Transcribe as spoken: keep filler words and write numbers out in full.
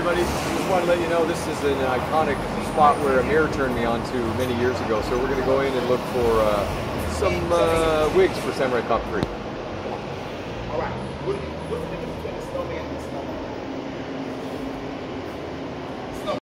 everybody. Just want to let you know this is an iconic spot where Amir turned me on to many years ago. So we're going to go in and look for uh, some uh, wigs for Samurai Cop three. All right. What's the difference between a snowman